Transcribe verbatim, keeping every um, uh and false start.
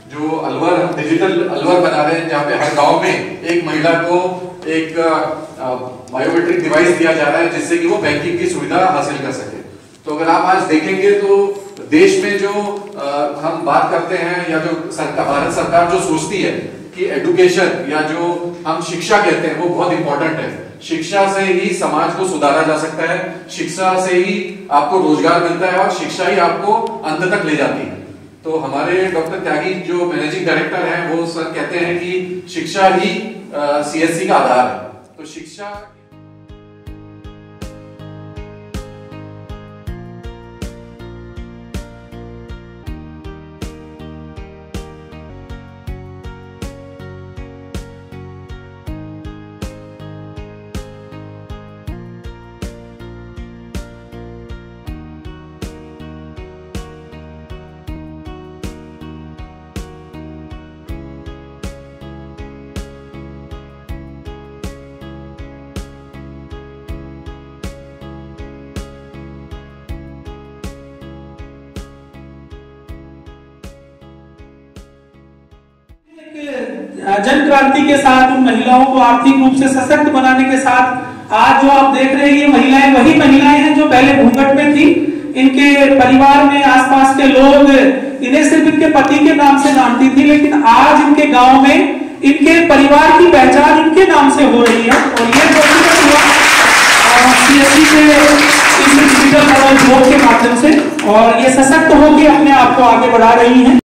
जो अलवर डिजिटल अलवर बना रहे हैं, जहाँ पे हर गांव में एक महिला को एक बायोमेट्रिक डिवाइस दिया जा रहा है जिससे कि वो बैंकिंग की सुविधा हासिल कर सके। तो अगर आप आज देखेंगे तो देश में जो आ, हम बात करते हैं या जो सरकार भारत सरकार जो सोचती है कि एजुकेशन या जो हम शिक्षा कहते हैं वो बहुत इंपॉर्टेंट है। शिक्षा से ही समाज को सुधारा जा सकता है, शिक्षा से ही आपको रोजगार मिलता है और शिक्षा ही आपको अंत तक ले जाती है। तो हमारे डॉक्टर त्यागी जो मैनेजिंग डायरेक्टर हैं वो सर कहते हैं कि शिक्षा ही सीएससी का आधार है। तो शिक्षा जन क्रांति के साथ उन महिलाओं को आर्थिक रूप से सशक्त बनाने के साथ आज जो आप देख रहे हैं ये महिलाएं वही महिलाएं हैं जो पहले घूंघट में थी। इनके परिवार में आसपास के लोग इन्हें सिर्फ इनके पति के नाम से जानती थी, लेकिन आज इनके गांव में इनके परिवार की पहचान इनके नाम से हो रही है। और ये सीएससी के डिजिटल के माध्यम से और ये सशक्त होकर अपने आप को आगे बढ़ा रही है।